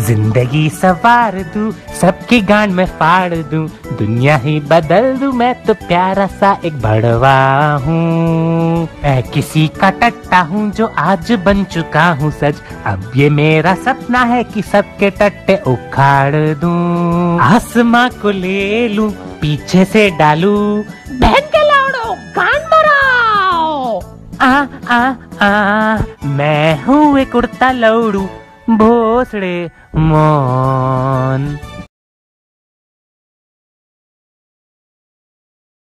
जिंदगी सवार दूं, सबकी गांड में फाड़ दूं, दुनिया ही बदल दूं, मैं तो प्यारा सा एक बड़वा हूँ। मैं किसी का टट्टा हूँ जो आज बन चुका हूँ सच। अब ये मेरा सपना है कि सबके टट्टे उखाड़ दूं। आसमां को ले लूं, पीछे से डालूं, बहन के लाड़ो गांड मराओ। मैं हूँ एक उड़ता लौड़ू, भोसड़े मौन।